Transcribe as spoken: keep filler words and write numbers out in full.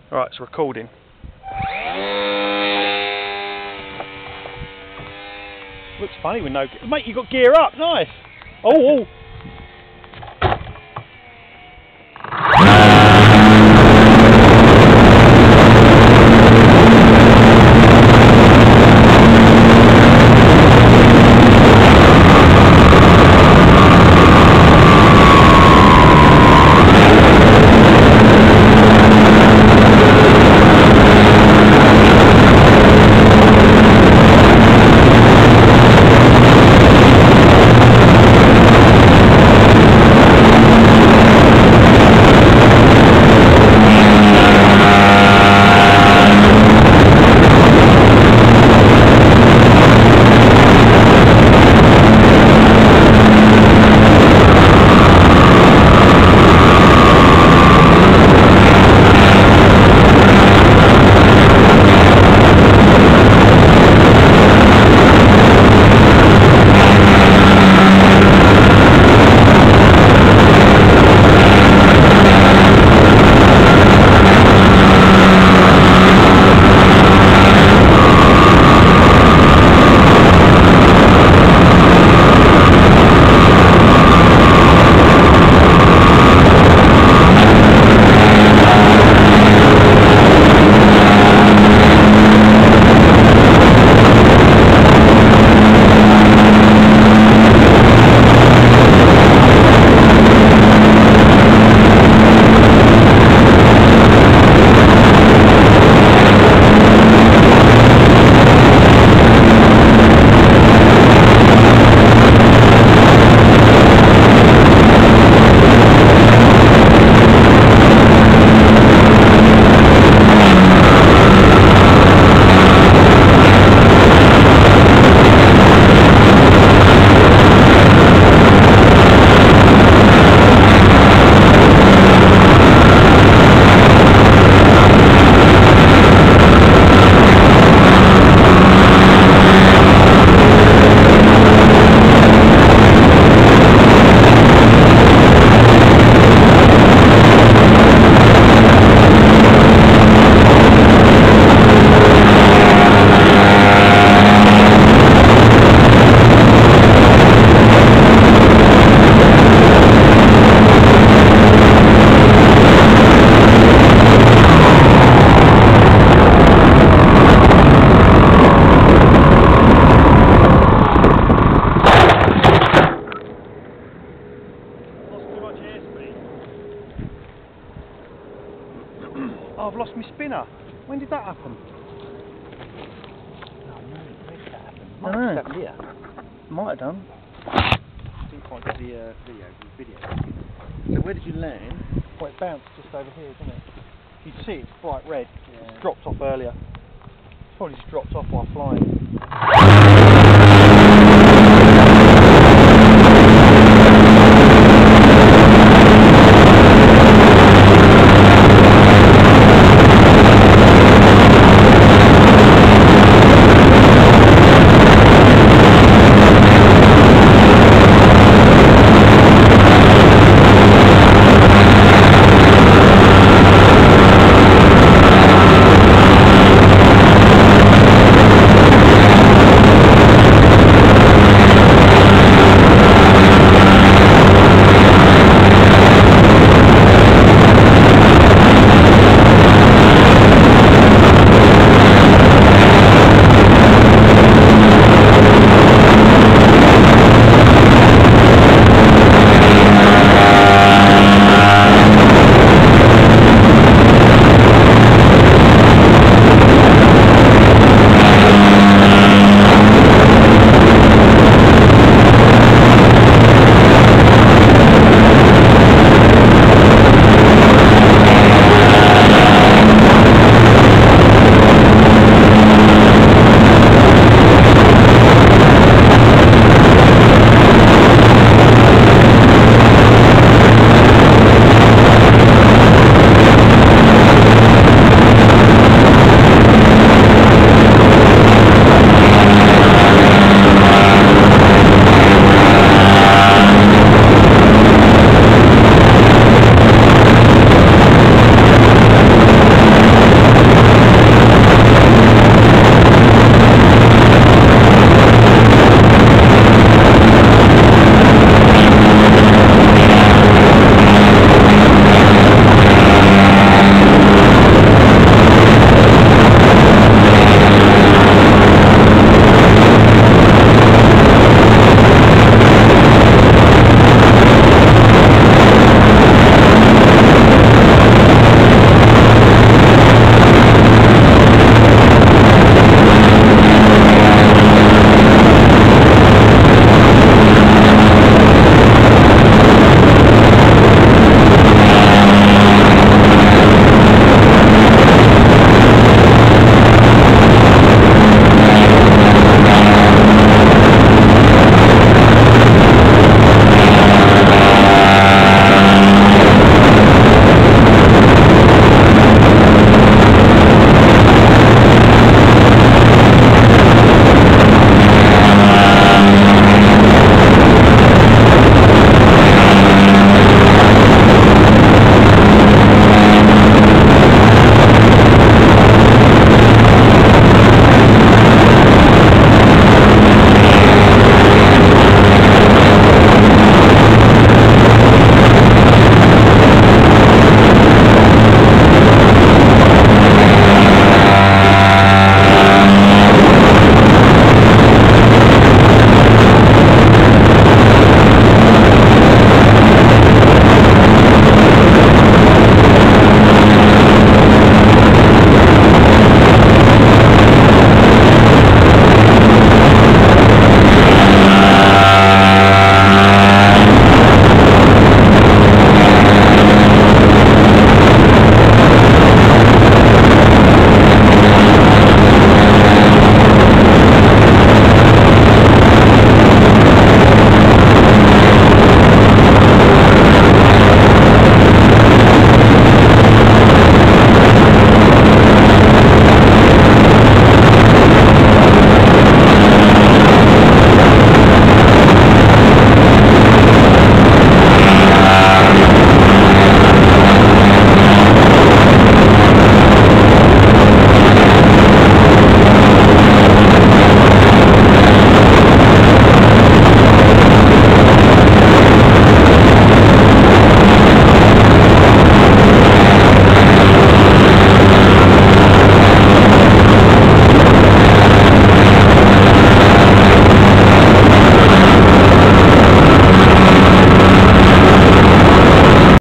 Right, it's recording. Looks funny with no gear. Mate, you got gear up, nice. Oh, oh. Oh, I've lost my spinner. When did that happen? Oh no, where did that happen? I Might don't have know. happened here. Might have done. Didn't quite get the uh, video. The video. So where did you land? Well, it bounced just over here, didn't it? You can see it's bright red. Yeah. It's dropped off earlier. It's probably just dropped off while flying.